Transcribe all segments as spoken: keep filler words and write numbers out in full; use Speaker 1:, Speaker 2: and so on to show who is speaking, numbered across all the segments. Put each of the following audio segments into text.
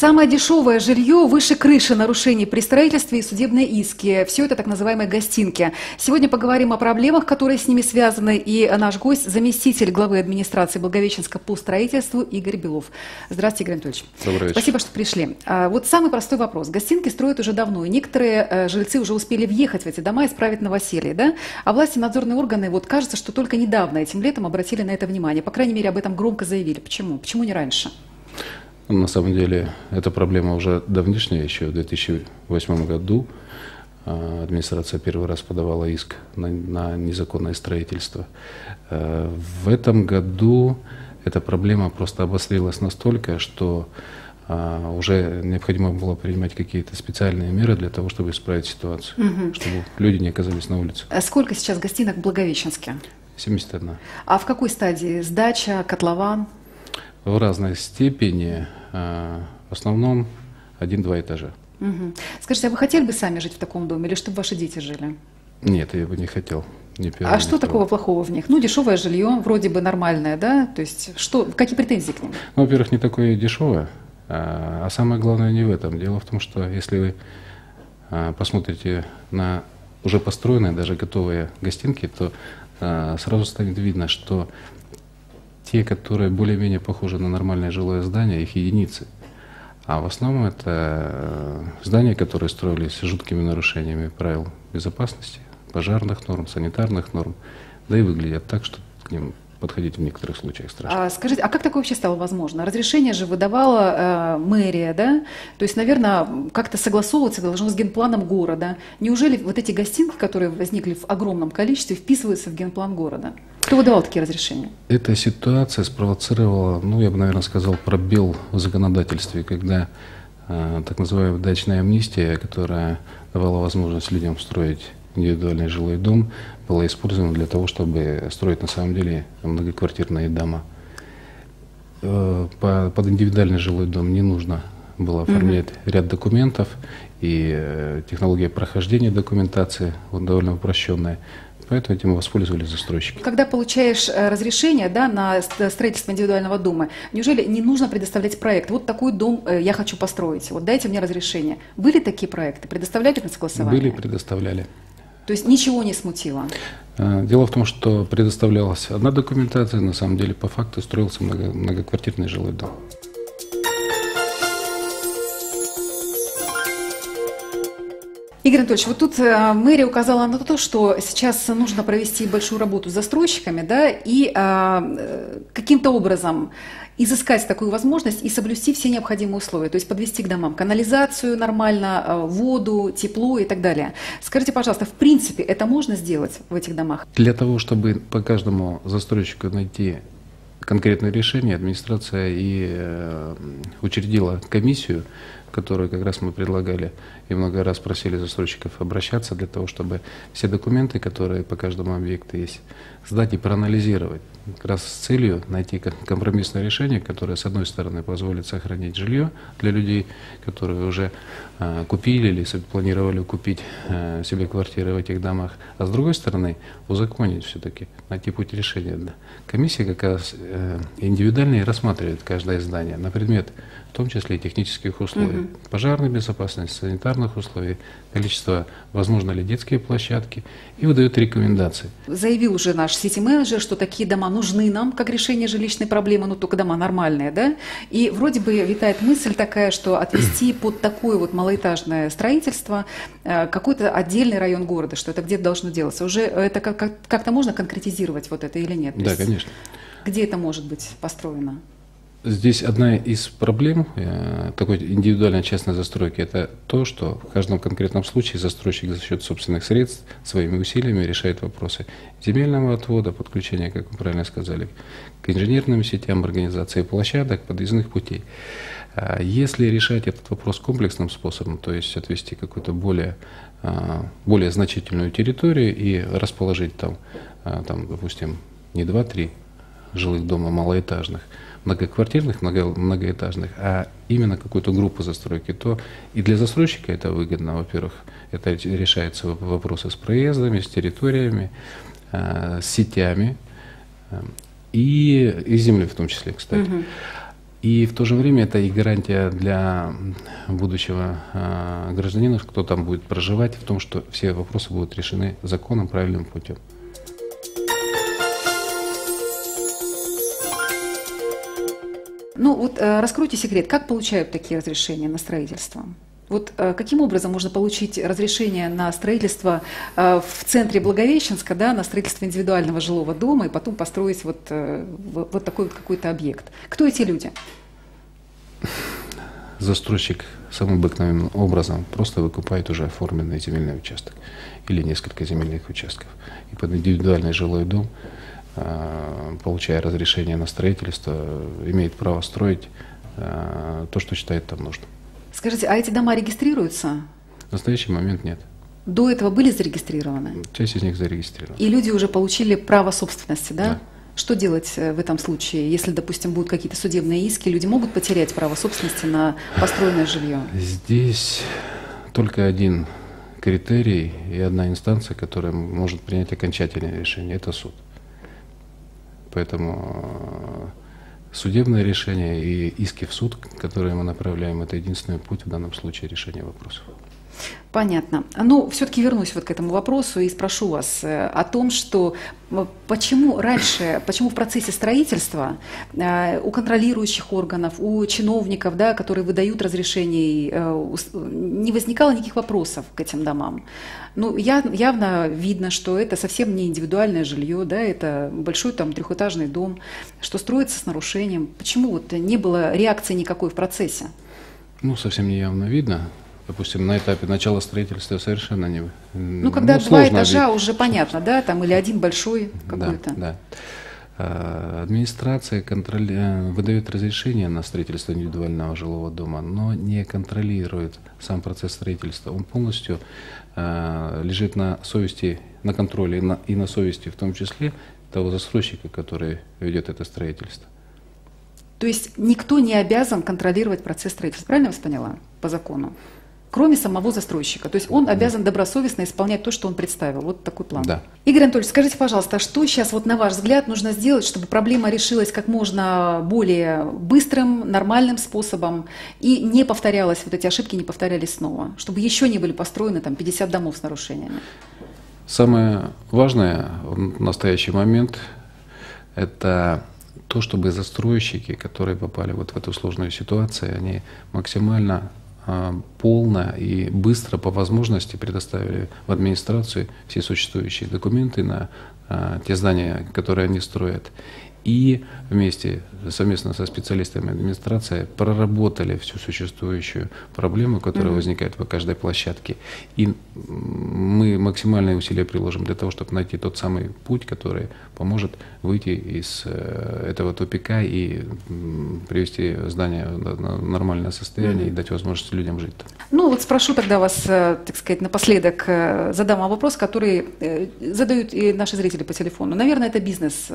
Speaker 1: Самое дешевое жилье выше крыши, нарушений при строительстве и судебные иски. Все это так называемые гостинки. Сегодня поговорим о проблемах, которые с ними связаны. И наш гость, заместитель главы администрации Благовещенска по строительству Игорь Белов. Здравствуйте, Игорь Анатольевич.
Speaker 2: Добрый вечер.
Speaker 1: Спасибо, что пришли. Вот самый простой вопрос. Гостинки строят уже давно, и некоторые жильцы уже успели въехать в эти дома и исправить новоселье, да? А власти, надзорные органы, вот кажется, что только недавно, этим летом, обратили на это внимание. По крайней мере, об этом громко заявили. Почему? Почему не раньше?
Speaker 2: На самом деле, эта проблема уже давнишняя. Еще в две тысячи восьмом году администрация первый раз подавала иск на, на незаконное строительство. В этом году эта проблема просто обострилась настолько, что уже необходимо было принимать какие-то специальные меры для того, чтобы исправить ситуацию, угу. чтобы люди не оказались на улице.
Speaker 1: А сколько сейчас гостинок в Благовещенске?
Speaker 2: семьдесят одна.
Speaker 1: А в какой стадии? Сдача, котлован?
Speaker 2: В разной степени, в основном один-два этажа.
Speaker 1: Угу. Скажите, а вы хотели бы сами жить в таком доме или чтобы ваши дети жили?
Speaker 2: Нет, я бы не хотел. Ни первого,
Speaker 1: а
Speaker 2: ни
Speaker 1: что
Speaker 2: второго.
Speaker 1: Такого плохого в них? Ну, дешевое жилье, вроде бы нормальное, да? То есть, что, какие претензии к ним?
Speaker 2: Ну, во-первых, не такое дешевое, а самое главное не в этом. Дело в том, что если вы посмотрите на уже построенные, даже готовые гостинки, то сразу станет видно, что те, которые более-менее похожи на нормальное жилое здание, их единицы. А в основном это здания, которые строились с жуткими нарушениями правил безопасности, пожарных норм, санитарных норм, да и выглядят так, что к ним подходить в некоторых случаях страшно.
Speaker 1: А скажите, а как такое вообще стало возможно? Разрешение же выдавала э, мэрия, да? То есть, наверное, как-то согласовываться должно с генпланом города. Неужели вот эти гостинки, которые возникли в огромном количестве, вписываются в генплан города? Кто выдавал такие разрешения?
Speaker 2: Эта ситуация спровоцировала, ну, я бы, наверное, сказал, пробел в законодательстве, когда э, так называемая дачная амнистия, которая давала возможность людям строить индивидуальный жилой дом, была использована для того, чтобы строить на самом деле многоквартирные дома. Э, по, под индивидуальный жилой дом не нужно было оформлять mm-hmm. ряд документов, и э, технология прохождения документации вот, довольно упрощенная. Поэтому этим воспользовались застройщики.
Speaker 1: Когда получаешь разрешение, да, на строительство индивидуального дома, неужели не нужно предоставлять проект? Вот такой дом я хочу построить, вот дайте мне разрешение. Были такие проекты? Предоставляли на согласование?
Speaker 2: Были, предоставляли.
Speaker 1: То есть ничего не смутило?
Speaker 2: Дело в том, что предоставлялась одна документация, на самом деле по факту строился много, многоквартирный жилой дом.
Speaker 1: Игорь Анатольевич, вот тут мэрия указала на то, что сейчас нужно провести большую работу с застройщиками, да, и а, каким-то образом изыскать такую возможность и соблюсти все необходимые условия, то есть подвести к домам канализацию нормально, воду, тепло и так далее. Скажите, пожалуйста, в принципе, это можно сделать в этих домах?
Speaker 2: Для того, чтобы по каждому застройщику найти конкретное решение, администрация и э, учредила комиссию, которую как раз мы предлагали и много раз просили застройщиков обращаться для того, чтобы все документы, которые по каждому объекту есть, сдать и проанализировать. Как раз с целью найти компромиссное решение, которое, с одной стороны, позволит сохранить жилье для людей, которые уже э, купили или планировали купить э, себе квартиры в этих домах, а с другой стороны, узаконить все-таки, найти путь решения. Комиссия как раз э, индивидуально и рассматривает каждое здание на предмет, в том числе и технических условий, угу. пожарной безопасности, санитарных условий, количество, возможно ли детские площадки, и выдает рекомендации.
Speaker 1: Заявил уже наш сити-менеджер, что такие дома нужны нам, как решение жилищной проблемы, но только дома нормальные, да? И вроде бы витает мысль такая, что отвести под такое вот малоэтажное строительство какой-то отдельный район города, что это где-то должно делаться. Уже это как-то можно конкретизировать вот это или нет?
Speaker 2: Да, конечно.
Speaker 1: Где это может быть построено?
Speaker 2: Здесь одна из проблем такой индивидуальной частной застройки – это то, что в каждом конкретном случае застройщик за счет собственных средств своими усилиями решает вопросы земельного отвода, подключения, как вы правильно сказали, к инженерным сетям, организации площадок, подъездных путей. Если решать этот вопрос комплексным способом, то есть отвести какую-то более, более значительную территорию и расположить там, там допустим, не два-три жилых дома малоэтажных, многоквартирных, много, многоэтажных, а именно какую-то группу застройки, то и для застройщика это выгодно. Во-первых, это решаются вопросы с проездами, с территориями, э, с сетями э, и, и землей в том числе, кстати. Угу. И в то же время это и гарантия для будущего э, гражданина, кто там будет проживать, в том, что все вопросы будут решены законом, правильным путем.
Speaker 1: Ну вот э, раскройте секрет, как получают такие разрешения на строительство? Вот э, каким образом можно получить разрешение на строительство э, в центре Благовещенска, да, на строительство индивидуального жилого дома и потом построить вот, э, вот такой вот какой-то объект? Кто эти люди?
Speaker 2: Застройщик самым обыкновенным образом просто выкупает уже оформленный земельный участок или несколько земельных участков. И под индивидуальный жилой дом, э, получая разрешение на строительство, имеет право строить э, то, что считает там нужным.
Speaker 1: Скажите, а эти дома регистрируются?
Speaker 2: В настоящий момент нет.
Speaker 1: До этого были зарегистрированы?
Speaker 2: Часть из них зарегистрирована.
Speaker 1: И люди уже получили право собственности, да?
Speaker 2: Да.
Speaker 1: Что делать в этом случае, если, допустим, будут какие-то судебные иски, люди могут потерять право собственности на построенное жилье?
Speaker 2: Здесь только один критерий и одна инстанция, которая может принять окончательное решение – это суд. Поэтому судебное решение и иски в суд, которые мы направляем, это единственный путь в данном случае решения вопросов.
Speaker 1: Понятно. Ну, все-таки вернусь вот к этому вопросу и спрошу вас о том, что почему раньше, почему в процессе строительства у контролирующих органов, у чиновников, да, которые выдают разрешения, не возникало никаких вопросов к этим домам? Ну, явно видно, что это совсем не индивидуальное жилье, да, это большой там трехэтажный дом, что строится с нарушением. Почему вот не было реакции никакой в процессе?
Speaker 2: Ну, совсем не явно видно. Допустим, на этапе начала строительства совершенно не...
Speaker 1: Ну, когда ну, два этажа, объ... уже понятно, да, там или один большой какой-то.
Speaker 2: Да, да. Администрация контроль... выдает разрешение на строительство индивидуального жилого дома, но не контролирует сам процесс строительства. Он полностью э, лежит на совести, на контроле и на, и на совести, в том числе того застройщика, который ведет это строительство.
Speaker 1: То есть никто не обязан контролировать процесс строительства, правильно я вас поняла, по закону? Кроме самого застройщика. То есть он обязан добросовестно исполнять то, что он представил. Вот такой план.
Speaker 2: Да.
Speaker 1: Игорь Анатольевич, скажите, пожалуйста, что сейчас, вот на ваш взгляд, нужно сделать, чтобы проблема решилась как можно более быстрым, нормальным способом и не повторялась, вот эти ошибки не повторялись снова, чтобы еще не были построены там пятьдесят домов с нарушениями?
Speaker 2: Самое важное в настоящий момент – это то, чтобы застройщики, которые попали вот в эту сложную ситуацию, они максимально полно и быстро по возможности предоставили в администрацию все существующие документы на а, те здания, которые они строят. И вместе, совместно со специалистами администрации, проработали всю существующую проблему, которая mm-hmm. возникает по каждой площадке. И мы максимальные усилия приложим для того, чтобы найти тот самый путь, который поможет выйти из э, этого тупика и м, привести здание в нормальное состояние mm-hmm. и дать возможность людям жить там.
Speaker 1: Ну вот спрошу тогда вас, так сказать, напоследок, задам вам вопрос, который задают и наши зрители по телефону. Наверное, это бизнес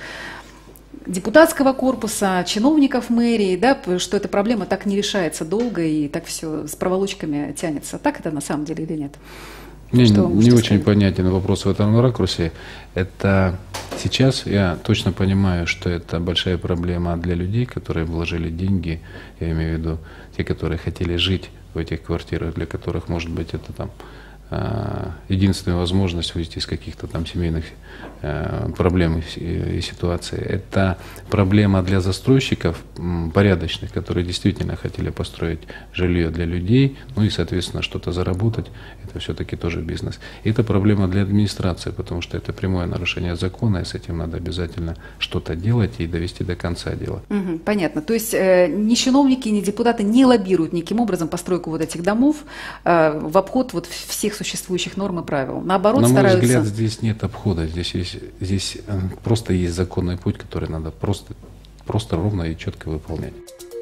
Speaker 1: депутатского корпуса, чиновников мэрии, да, что эта проблема так не решается долго и так все с проволочками тянется. Так это на самом деле или нет?
Speaker 2: Мне
Speaker 1: что
Speaker 2: не очень
Speaker 1: сказать?
Speaker 2: Понятен вопрос в этом ракурсе. Это сейчас я точно понимаю, что это большая проблема для людей, которые вложили деньги, я имею в виду те, которые хотели жить в этих квартирах, для которых, может быть, это там единственная возможность выйти из каких-то там семейных э, проблем и, и ситуаций. Это проблема для застройщиков м, порядочных, которые действительно хотели построить жилье для людей, ну и, соответственно, что-то заработать. Это все-таки тоже бизнес. И это проблема для администрации, потому что это прямое нарушение закона, и с этим надо обязательно что-то делать и довести до конца дела.
Speaker 1: Угу, понятно. То есть э, ни чиновники, ни депутаты не лоббируют никаким образом постройку вот этих домов э, в обход вот всех существующих норм и правил. Наоборот,
Speaker 2: на
Speaker 1: стараются...
Speaker 2: мой взгляд, здесь нет обхода. Здесь, есть, здесь просто есть законный путь, который надо просто, просто ровно и четко выполнять.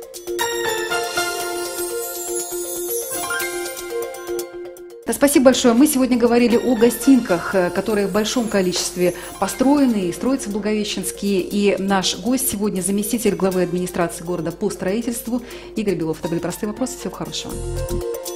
Speaker 1: Да, спасибо большое. Мы сегодня говорили о гостинках, которые в большом количестве построены и строятся в Благовещенске. И наш гость сегодня заместитель главы администрации города по строительству Игорь Белов. Это были простые вопросы. Всего хорошего.